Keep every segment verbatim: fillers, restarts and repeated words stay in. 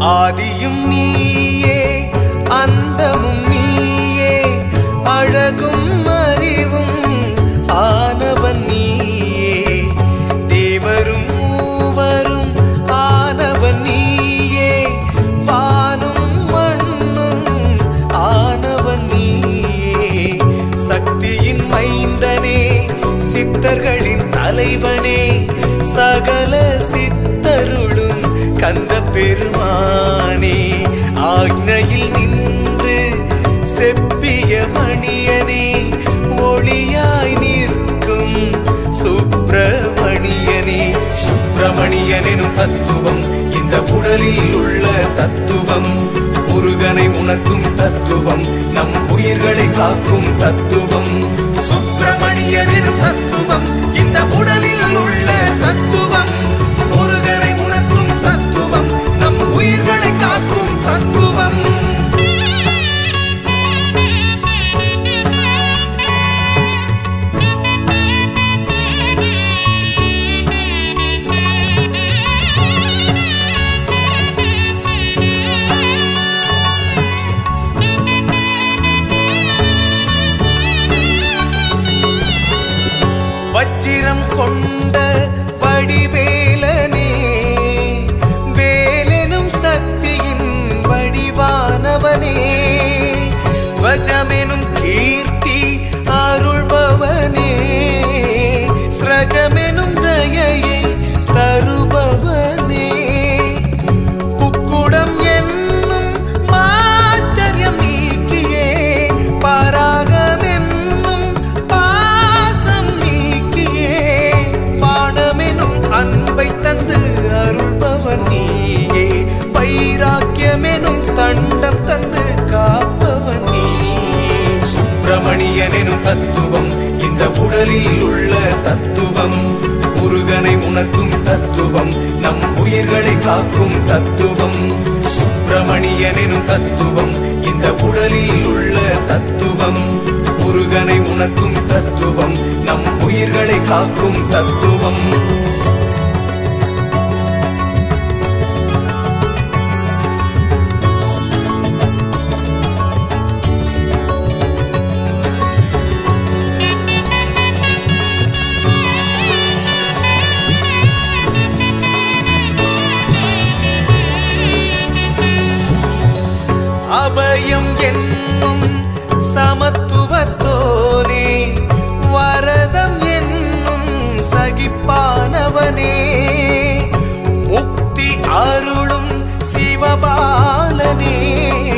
ஆதியும் நீயே அந்தமும் நீயே அழகும் அறிவும் ஆனவன் நீயே தேவரும் மூவரும் ஆனவன் நீயே வானும் மண்ணும் ஆனவன் நீயே சக்தியின் மைந்தனே சித்தர்களின் தலைவனே சகல சித்தருளும் கந்த பெருமானே ஆக்ஞையில் நின்று செப்பிய மணியனே ஒளியாய் நிற்கும் சுப்பிரமணியனே சுப்பிரமணியனும் தத்துவம் இந்த உடலில் உள்ள தத்துவம் முருகனை உணர்த்தும் தத்துவம் நம் உயிர்களை காக்கும் தத்துவம் சுப்பிரமணியனும் தத்துவம் இந்த உடலில் உள்ள தத்துவம் முருகனை உணர்த்தும் தத்துவம் நம் உயிர்களை காக்கும் தத்துவம் வச்சிரம் கொண்ட வடிவேலனே வேலெனும் சக்தியின் வடிவானவனே வஜமெனும் கீர்த்தி அருள்பவனே ஸ்ரஜமெனும் தயையை தருபவனே குக்குடம் என்னும் மாச்சரியம் நீக்கியே பராகமென்னும் பாசம் நீக்கியே பாடமெனும் அன்பை தந்து அருள்பவன் நீயே வைராக்கியமெனும் தண்டம் தந்து காப்பவன் நீயே சுப்பிரமணியனும் தத்துவம் இந்த உடலில் உள்ள தத்துவம் முருகனை உணர்த்தும் தத்துவம் நம் உயிர்களை காக்கும் தத்துவம் சுப்பிரமணியனும் தத்துவம் இந்த உடலில் உள்ள தத்துவம் முருகனை உணர்த்தும் தத்துவம் நம் உயிர்களை காக்கும் தத்துவம் அபயம் என்னும் சமத்துவத்தோனே வரதம் என்னும் சகிப்பானவனே முக்தி அருளும் சிவபாலனே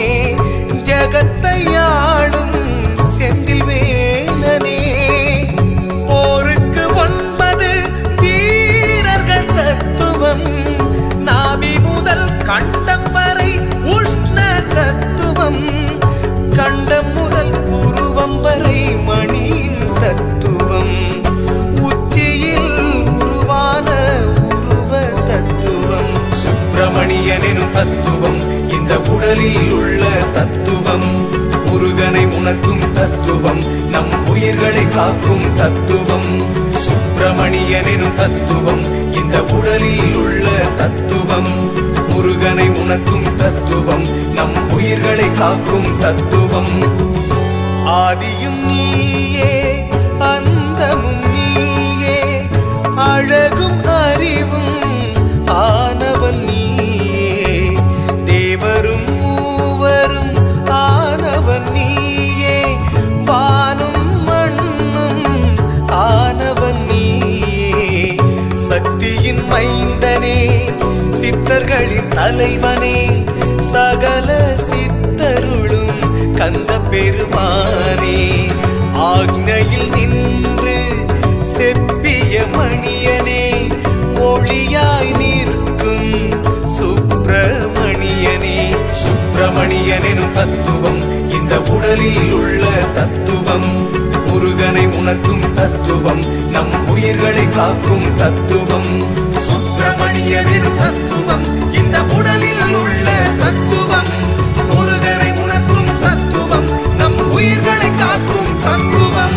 ஜகத்தையாளும் செந்தில் வேலனே போருக்கு ஒன்பது வீரர்கள் தத்துவம் நாபி முதல் கண்டம் வரை உஷ்ண தத்துவம் கண்டம் முதல் புருவம் வரை மணியின் தத்துவம் உச்சியில் உருவான உருவ தத்துவம் சுப்பிரமணியனும் தத்துவம் இந்த உடலில் உள்ள தத்துவம் முருகனை உணர்த்தும் தத்துவம் நம் உயிர்களை காக்கும் தத்துவம் சுப்பிரமணியனும் தத்துவம் இந்த உடலில் உள்ள தத்துவம் முருகனை உணர்த்தும் தத்துவம் நம் உயிர்களை காக்கும் தத்துவம் ஆதியும் நீயே அந்தமும் நீயே அழகும் அறிவும் ஆனவன் நீயே தேவரும் மூவரும் ஆனவன் நீயே வானும் மண்ணும் ஆனவன் நீயே சக்தியின் மைந்தனே சித்தர்களின் தலைவனே சகல சித்தருளும் கந்த பெருமானே ஆக்ஞையில் நின்று செப்பிய மணியனே ஒளியாய் நிற்கும் சுப்பிரமணியனே சுப்பிரமணியனும் தத்துவம் இந்த உடலில் உள்ள தத்துவம் முருகனை உணர்த்தும் தத்துவம் நம் உயிர்களை காக்கும் தத்துவம் சுப்பிரமணியனும் தத்துவம் இந்த உடலில் உள்ள தத்துவம் முருகனை உணர்த்தும் தத்துவம் நம் உயிர்களை காக்கும் தத்துவம்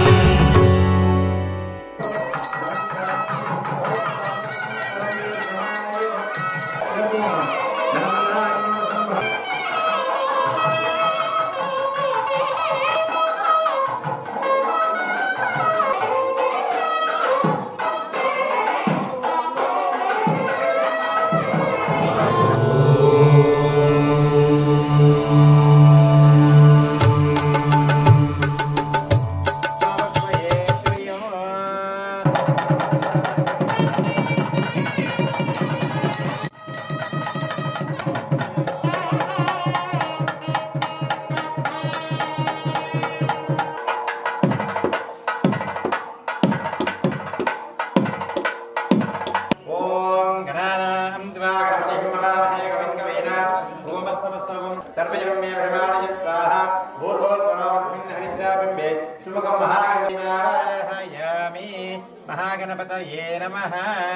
गणपतये नमः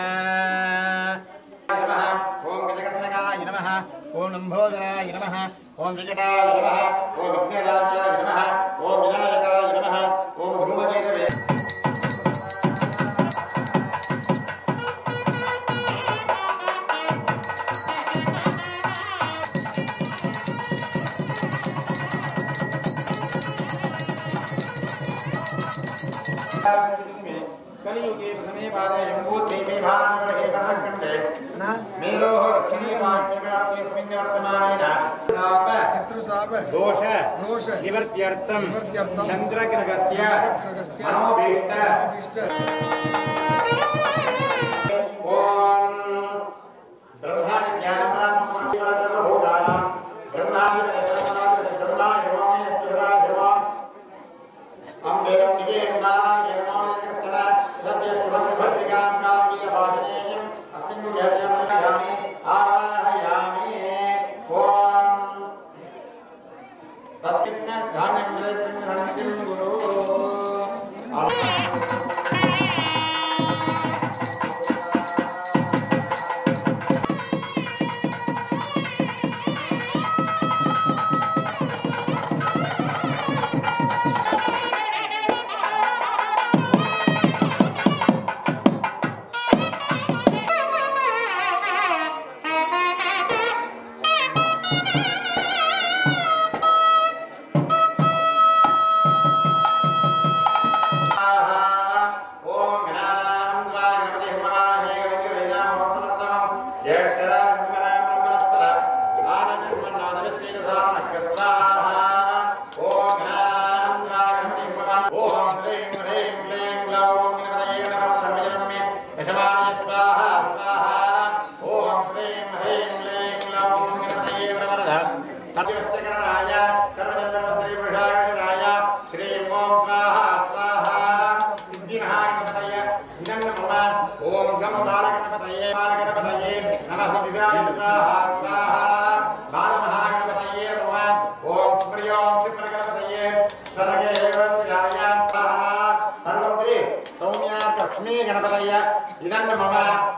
ओम गजकर्णकाय नमः ओम लंबोदराय नमः ओम विकटाय नमः ओम विघ्नराजाय नमः ओम विनायकाय नमः ओम धूमकेतवे कलियुगे प्रथमे पादे यम्बूद्वीपे भारतवर्षे कनकखण्डे मेरोः दक्षिणे पाठ्यकार्तेऽस्मिन् वर्तमानेन शाप पितृशाप दोष दोष निवर्त्यर्थं चन्द्रग्रहस्य मनोभीष्ट ओम ब्रह्मा ज्ञानप्राप्तमभूतानां ब्रह्मादि ब्रह्मादि अम्बेरं दिवेन्दाय नमोस्तुते सत्य सुभद्रिकां कामिकभाजनेयं अस्मिन् यज्ञमयामि आवाहयामि ओम तत्किन्न धान्यं रणनितिं गुरु लक्ष्मी गणपतय इदन्न मम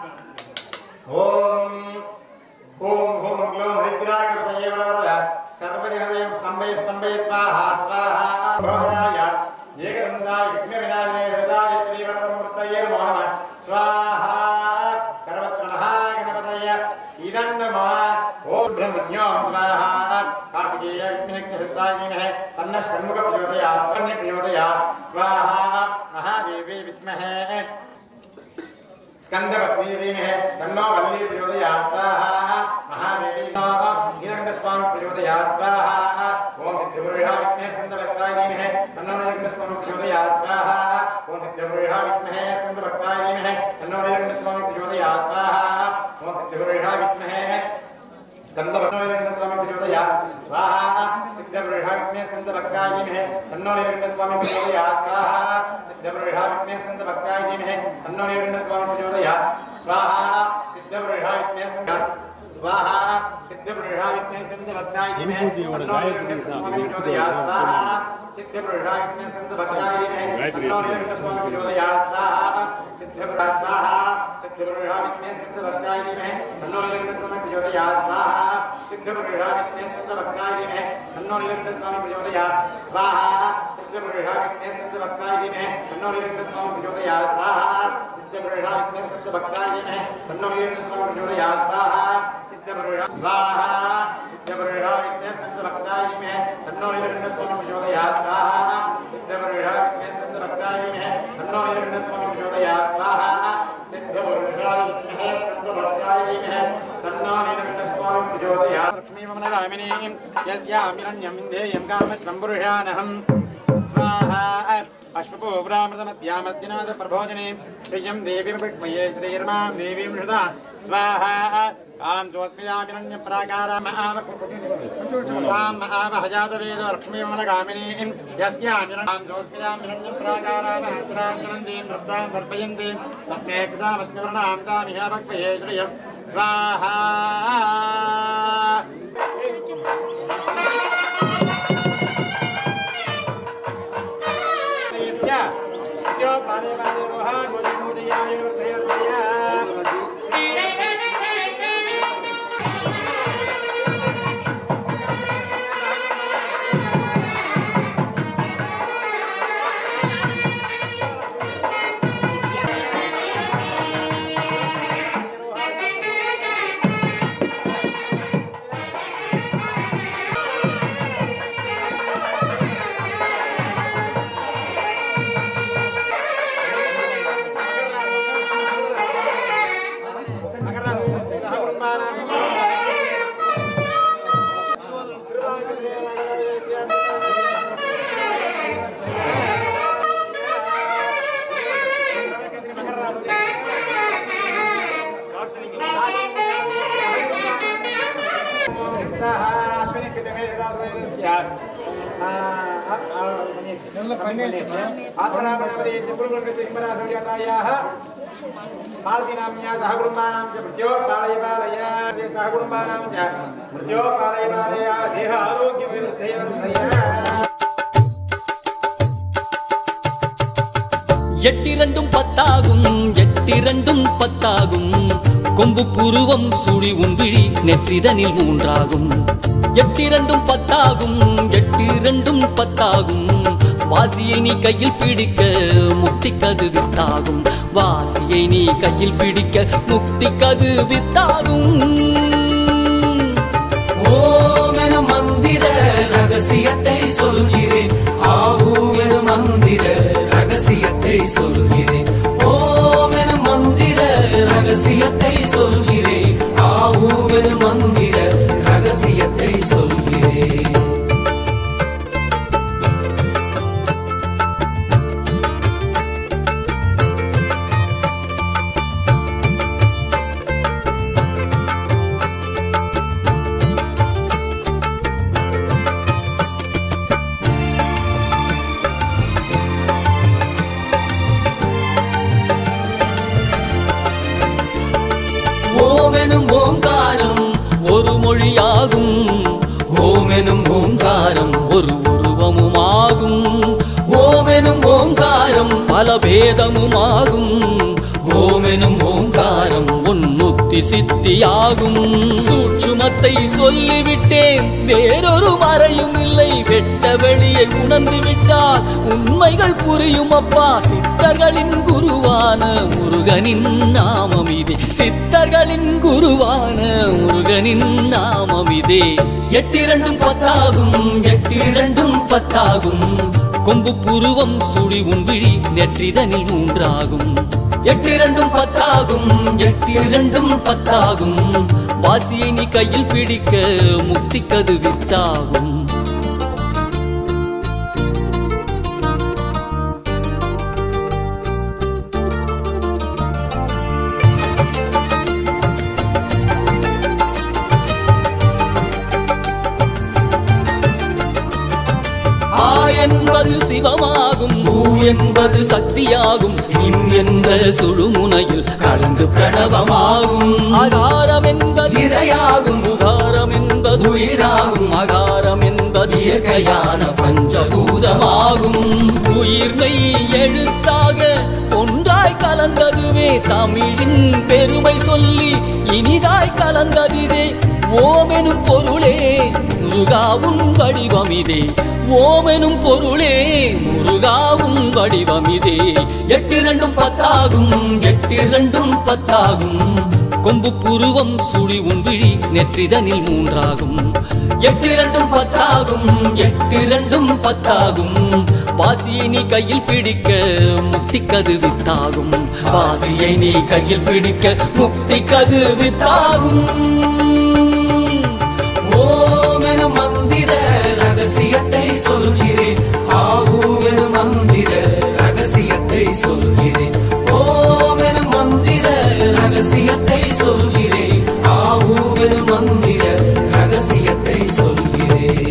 ओम ओम ओम ग्लोम हरिद्रा गणपतये वरवरद सर्वजनदयं स्तंभय स्तंभयत्वा स्वाहा भवदाय एकदन्ताय विघ्नविनाशने हृदाय त्रिवरदमूर्तये नमो नमः स्वाहा सर्वत्र महागणपतय इदन्न मम ओम ब्रह्मण्यो स्वाहा कार्तिकेय विघ्नहस्ताय तन्न षण्मुख प्रचोदयात् कन्या प्रचोदयात् स्वाहा महादेवी विद्महे स्कंदपत्नी धीमहि तन्नो वल्ली प्रचोदयात् महादेवी हिरण्यस्वामी प्रचोदयात् ओम सिद्धपुरुषा विद्महे स्कंदभक्ताय धीमहि तन्नो हिरण्यस्वामी प्रचोदयात् ओम सिद्धपुरुषा विद्महे स्कंदभक्ताय धीमहि तन्नो हिरण्यस्वामी प्रचोदयात् ओम सिद्धपुरुषा विद्महे स्कंदभक्ताय प्रचोदयात् स्वाहा सिद्धपुरुषा विद्महे स्कंदभक्ताय धीमहि तन्नो हिरण्यस्वामी प्रचोदयात् सिद्धपुरुषा विद्महे स्कंदभक्ताय धीमहि तन्नो हिरण्यस्वामी प्रचोदयात् स्वाहा सिद्धपुरुषा विद्महे स्कंद स्वाहा सिद्धपुरुषा विद्महे स्कंदभक्ताय धीमहि तन्नो हिरण्यस्वामी प्रचोदयात् स्वाहा सिद्धपुरुषा विद्महे स्कंदभक्ताय धीमहि तन्नो हिरण्यस्वामी प्रचोदयात् स्वाहा सिद्धपुरुषा स्वाहा सिद्धपुरुषा विद्महे स्कंदभक्ताय धीमहि तन्नो हिरण्यस्वामी प्रचोदयात् स्वाहा सिद्धपुरुषा विद्महे स्कंदभक्ताय धीमहि तन्नो हिरण्यस्वामी प्रचोदयात् स्वाहा सिद्धपुरुषा विद्महे स्कंदभक्ताय धीमहि तन्नो हिरण्यस्वामी प्रचोदयात् स्वाहा सिद्धपुरुषा विद्महे स्कंदभक्ताय धीमहि तन्नो हिरण्यस्वामी प्रचोदयात् स्वाहा सिद्धपुरुषा स्वाहा सिद्धपुरुषा विद्महे स्कंदभक्ताय धीमहि तन्नो हिरण्यस्वामी प्रचोदयात् स्वाहा सिद्धपुरुषा विद्महे स्कंदभक्ताय धीमहि तन्नो हिरण्यस्वामी प्रचोदयात् स्वाहा सिद्धपुरुषा विद्महे स्कंदभक्ताय धीमहि तन्नो हिरण्यस्वामी प्रचोदयात् लक्ष्मीमनगामिनीं यस्यामिरण्यं विन्धेयं कामत्रं पुरुषानहं स्वाहा अश्वपूर्वामृतमध्यामद्दिनाथ प्रभोजने श्रियं देवीर्भक्मये श्रीर्मां देवीं हृदा स्वाहा आं ज्योत्स्मिदामिरण्यप्राकाराम् आम आवहजातवेदो लक्ष्मीमलगामिनीं यस्यामिरण्यं ज्योत्स्मिदामिरण्यप्राकारामहस्राञ्जनन्दीं वृद्धां सर्पयन्तीं तस्मै सदामस्मिवर्णां तामिह भक्मये श्रियं स्वाहा यो पादे पादे रोहान मोदी मोदी यानि वर्धय आत्मनामनामदे पुरुषकृत्य किमरासव्यातायाः मालतीनाम्या सहकुटुम्बानां च मृत्यो पालय पालय सहकुटुम्बानां च मृत्यो पालय पालय देह आरोग्यविरुद्धे वर्धय எட்டிரண்டும் பத்தாகும் எட்டிரண்டும் பத்தாகும் கொம்பு புருவம் சுழி உன்விழி நெற்றிதனில் மூன்றாகும் எட்டிரண்டும் பத்தாகும் எட்டிரண்டும் பத்தாகும் வாசியை நீ கையில் பிடிக்க முக்தி கது வித்தாகும் வாசியை நீ கையில் பிடிக்க முக்தி கது வித்தாகும் ஓம் என மந்திர ரகசியத்தை சொல்கிறேன் ஆவும் என மந்திர ரகசியத்தை சொல்கிறேன் ஓம் என மந்திர ரகசியத்தை சொல்கிறேன் ஆவும் என மந்திர ரகசியத்தை சொல்கிறேன் ஓமெனும் ஓங்காரம் ஒரு மொழியாகும் ஓமெனும் ஓங்காரம் ஒரு உருவமுமாகும் ஓமெனும் ஓங்காரம் பல பேதமுமாகும் ஓமெனும் ஓங்காரம் ஒன்னுத்தி சித்தியாகும் சூட்சுமத்தை சொல்லிவிட்டேன் வேறொரு மறையும் இல்லை வெட்ட வெளியை உணர்ந்து விட்டால் உண்மைகள் புரியும் அப்பா சித்தர்களின் குருவான முருகனின் நாமம் இதே சித்தர்களின் குருவான முருகனின் நாமம் இதே எட்டிரண்டும் பத்தாகும் எட்டிரண்டும் பத்தாகும் கொம்பு புருவம் சுழி உன்விழி நெற்றிதனில் மூன்றாகும் எட்டிரண்டும் பத்தாகும் எட்டிரண்டும் பத்தாகும் வாசியை நீ கையில் பிடிக்க முக்தி கது வித்தாகும் என்பது சிவமாகும் பூ என்பது சக்தியாகும் இம் என்ற சுழுமுனையில் கலந்து பிரணவமாகும் ஆகாரம் என்பது இறையாகும் உகாரம் என்பது உயிராகும் அகாரம் என்பது இயற்கையான பஞ்சபூதமாகும் உயிர்மை எழுத்தாக ஒன்றாய் கலந்ததுவே தமிழின் பெருமை சொல்லி இனிதாய் கலந்ததிதே ஓமெனும் பொருளே முருகாவும் வடிவமிதே ஓமெனும் பொருளே முருகாவும் வடிவமிதே எட்டிரண்டும் பத்தாகும் எட்டிரண்டும் பத்தாகும் கொம்பு புருவம் சுழி உன்விழி நெற்றிதனில் மூன்றாகும் எட்டிரண்டும் பத்தாகும் எட்டிரண்டும் பத்தாகும் வாசியை நீ கையில் பிடிக்க முக்தி கது வித்தாகும் வாசியை நீ கையில் பிடிக்க முக்தி கது வித்தாகும் ஓமென மந்திர ரகசியத்தை சொல்கிறேன் ஆவுமென மந்திர ரகசியத்தை சொல்கிறேன் ஓமென மந்திர ரகசியத்தை சொல்கிறேன் ஆவுமென மந்திர ரகசியத்தை சொல்கிறேன்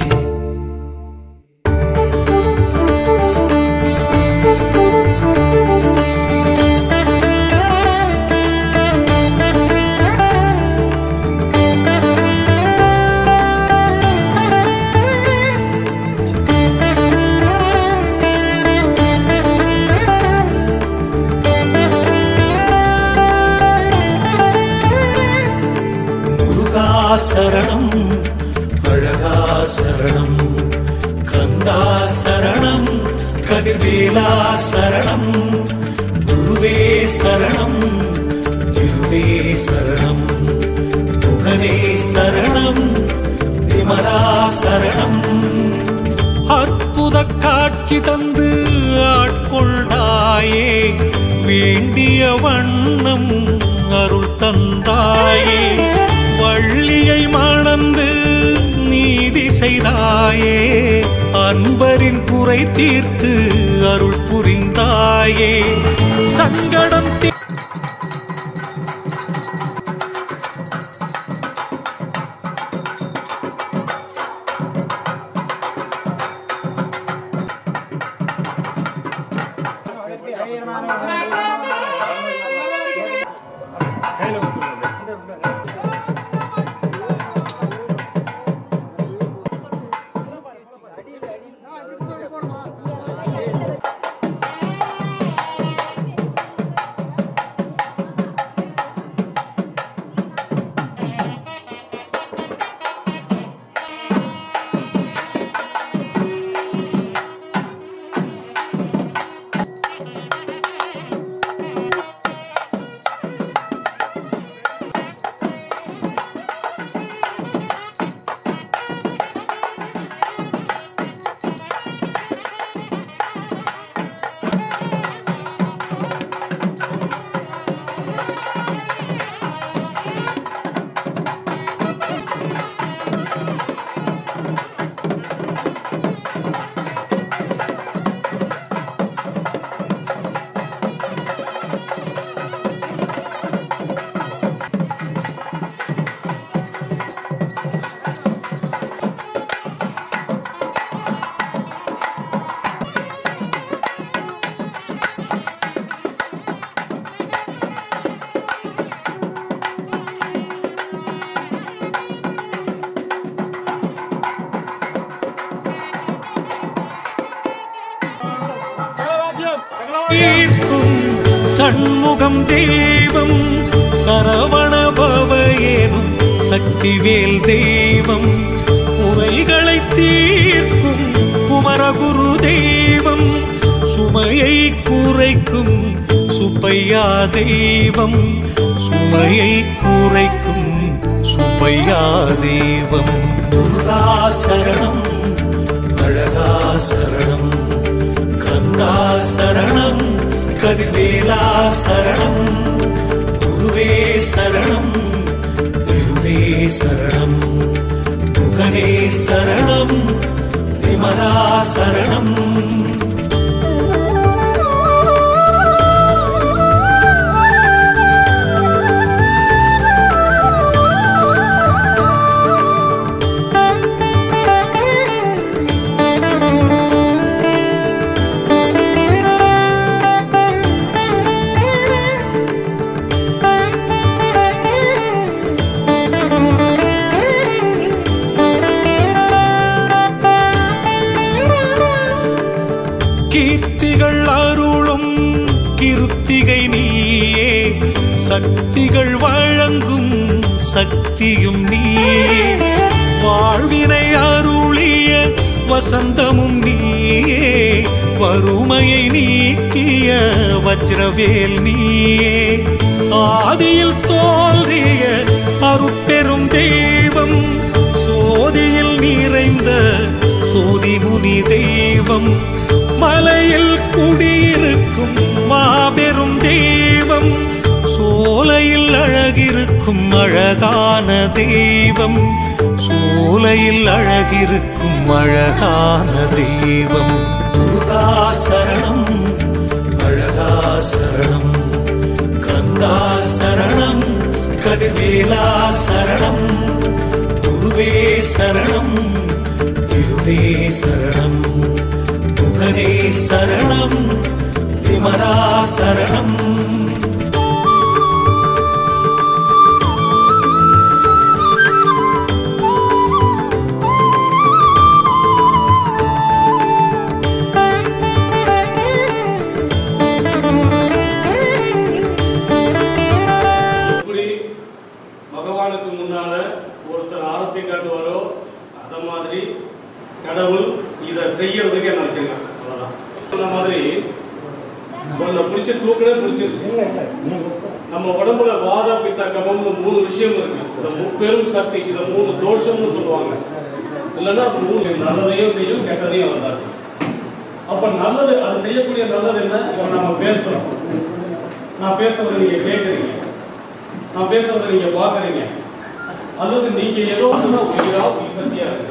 சரணம் அழகா சரணம் கந்தா சரணம் கதிர்வேலா சரணம் குருவே சரணம் திருவே சரணம் முகனே சரணம் விமலா சரணம் அற்புத காட்சி தந்து ஆட்கொண்டாயே வேண்டிய வண்ணம் அருள் தந்தாயே வள்ளியை மணந்து நீதி செய்தாயே அன்பரின் குறை தீர்த்து அருள் புரிந்தாயே சங்கடம் தீர்க்கும் சண்முகம் தெய்வம் சரவண பவ ஏனும் சக்திவேல் தெய்வம் குறைகளை தீர்க்கும் குமரகுரு தெய்வம் சுமையை குறைக்கும் சுப்பையா தெய்வம் சுமையை குறைக்கும் சுப்பையா தெய்வம் முருகா சரணம் அழகா சரணம் கந்தா சரணம் கதிர்வேலா சரணம் குருவே சரணம் திருவே சரணம் முகனே சரணம் விமலா சரணம் கீர்த்திகள் அருளும் கிருத்திகை நீயே சக்திகள் வழங்கும் சக்தியும் நீயே வாழ்வினை அருளிய வசந்தமும் நீயே வறுமையை நீக்கிய வஜ்ரவேல் நீயே ஆதியில் தோன்றிய அருட்பெரும் தெய்வம் சோதியில் நிறைந்த சோதிமுனி தெய்வம் மலையில் குடியிருக்கும் மாபெரும் தெய்வம் சோலையில் அழகிருக்கும் அழகான தெய்வம் சோலையில் அழகிருக்கும் அழகான தெய்வம் முருகா சரணம் அழகா சரணம் கந்தா சரணம் கதிர்வேலா சரணம் குருவே சரணம் திருவே சரணம் முகனே சரணம் விமலா சரணம் பகவானுக்கு முன்னால ஒருத்தர் ஆரத்தி காட்டுவாரோ அத மாதிரி கடவுள் இதை செய்யறதுக்கு என்ன வச்சிருக்காங்க அவ்வளவுதான். அந்த மாதிரி உன்னை பிடிச்ச தூக்கவே பிடிச்சிருச்சு. நம்ம உடம்புல வாத பித்த கபம்னு மூணு விஷயம் இருக்கு. இந்த முப்பெரும் சக்தி இத மூணு தோஷம்னு சொல்லுவாங்க. இல்லைன்னா மூணு நல்லதையும் செய்யும் கெட்டதையும் அதான் செய்யும். அப்ப நல்லது அது செய்யக்கூடிய நல்லது என்ன? இப்ப நம்ம பேசுறோம், நான் பேசுறதை நீங்க கேட்கறீங்க, நான் பேசுறதை நீங்க பாக்குறீங்க, அல்லது நீங்க ஏதோ உயிரா சக்தியா இருக்கு.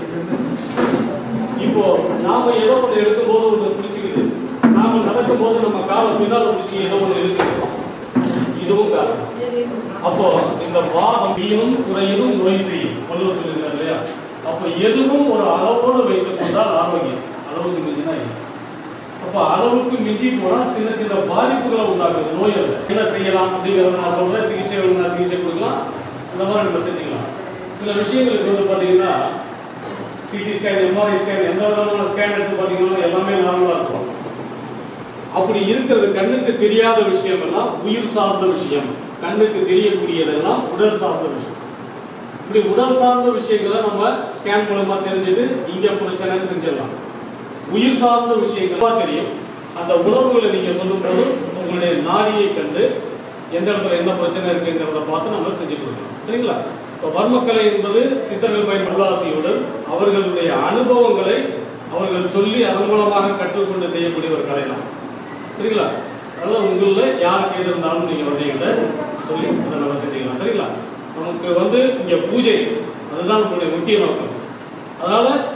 இப்போ நாம ஏதோ ஒன்று எடுக்கும் போது ஒன்று பிடிச்சிக்குது, நாம நடக்கும் போது நம்ம காலை பின்னால பிடிச்சி ஏதோ ஒன்று இருக்குது, இதுவும் காரணம். அப்போ இந்த வாதம் வீணும் குறையும் நோய் செய்யும் வள்ளுவர் சொல்லியிருக்காரு இல்லையா? அப்ப எதுவும் ஒரு அளவோடு வைத்துக் கொண்டால் ஆரோக்கியம், அளவுக்கு மிஞ்சினா இல்லை. அப்ப அளவுக்கு மிஞ்சி போனா சின்ன சின்ன பாதிப்புகளை உண்டாக்குது. நோய் என்ன செய்யலாம் அப்படிங்கறத நான் சொல்றேன். சிகிச்சை வேணும்னா சிகிச்சை கொடுக்கலாம், இந்த மாதிரி நம்ம செஞ்சுக்கலாம். சில விஷயங்களுக்கு வந்து பாத்தீங்கன்னா சிடி ஸ்கேன், எம்ஆர்ஐ ஸ்கேன், எந்த விதமான ஸ்கேன் எடுத்து பாத்தீங்கன்னா எல்லாமே நார்மலா இருக்கும். அப்படி இருக்கிறது கண்ணுக்கு தெரியாத விஷயம் எல்லாம் உயிர் சார்ந்த விஷயம், கண்ணுக்கு தெரியக்கூடியதெல்லாம் உடல் சார்ந்த விஷயம். இப்படி உடல் சார்ந்த விஷயங்களை நம்ம ஸ்கேன் மூலமா தெரிஞ்சுட்டு இங்க பிரச்சனைன்னு செஞ்சிடலாம். உயிர் சார்ந்த விஷயங்கள் தெரியும். அந்த உணர்வுகளை நீங்க சொல்லும் போது உங்களுடைய நாடியை கண்டு எந்த இடத்துல என்ன பிரச்சனை இருக்குங்கிறத பார்த்து நம்ம செஞ்சு கொடுக்கலாம். சரிங்களா? இப்போ வர்மக்கலை என்பது சித்தர்கள் பயன் ஆசையுடன் அவர்களுடைய அனுபவங்களை அவர்கள் சொல்லி அதன் மூலமாக கற்றுக்கொண்டு செய்யக்கூடிய ஒரு கலை தான். சரிங்களா? அதனால உங்களில் யாருக்கு எது இருந்தாலும் நீங்க வந்தீங்கள்ட்ட சொல்லி அதை நம்ம செஞ்சுக்கலாம். சரிங்களா? நமக்கு வந்து இங்க பூஜை அதுதான் நம்மளுடைய முக்கிய நோக்கம். அதனால